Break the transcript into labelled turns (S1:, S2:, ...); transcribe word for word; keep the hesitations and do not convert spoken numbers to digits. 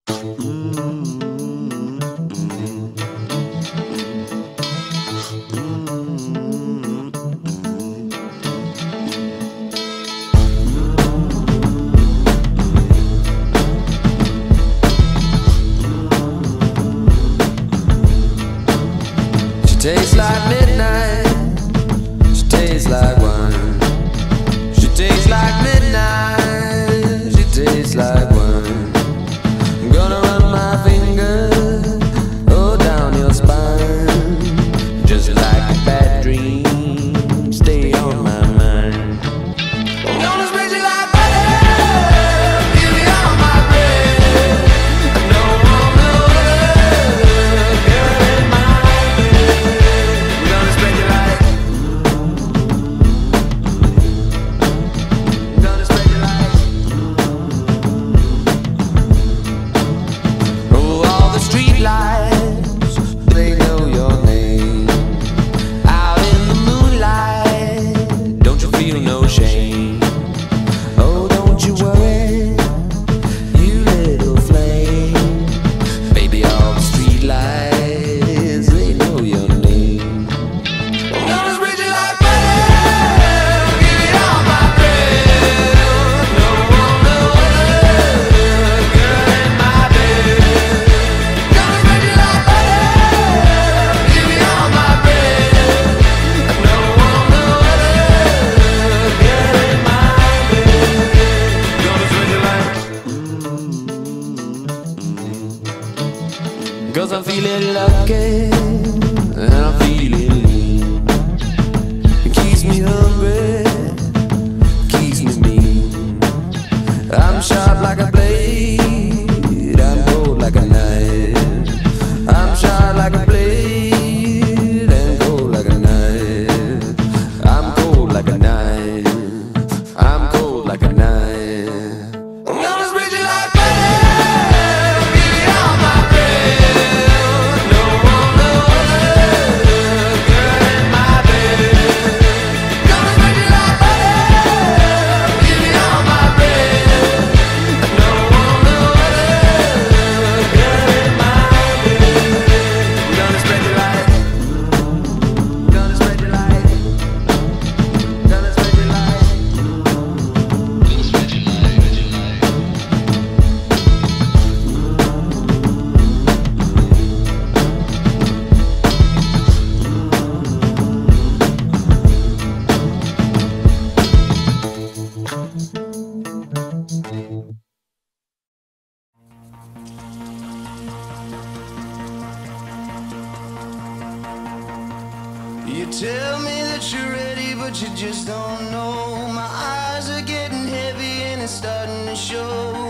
S1: She tastes like midnight, she tastes like wine. She tastes like midnight, she tastes like wine. I'm gonna run my finger oh down your spine, just like a bad dream, stay on my mind. I'm gonna spread you like butter, give you all my bread. I know I'm the other girl in my bed. I'm gonna spread you like, I'm gonna spread you like, oh, all the street lights, they know your name. Out in the moonlight, don't you feel no shame? Oh, don't you worry, you little flame. Baby, all the street lights, they know your name. I'm gonna spread you like butter, give you all my bread. No one, no other girl in my bed. Gonna spread you like butter, give you all my bread. No one, no other girl in my bed. Gonna spread you like, cause I'm feeling lucky and I'm feeling lean. It keeps me hungry, keeps me mean. I'm sharp like a blade, I'm cold like a knife. I'm sharp like a blade and cold like a knife. I'm cold like a knife, I'm cold like a knife. I'm gonna spread you like butter, give you all my bread. No one, no other girl in my bed. Gonna spread you like butter, give you all my bread. No one, no other girl in my bed. Gonna spread you like, gonna spread you like, gonna spread you like. You tell me that you're ready, but you just don't know. My eyes are getting heavy and it's starting to show.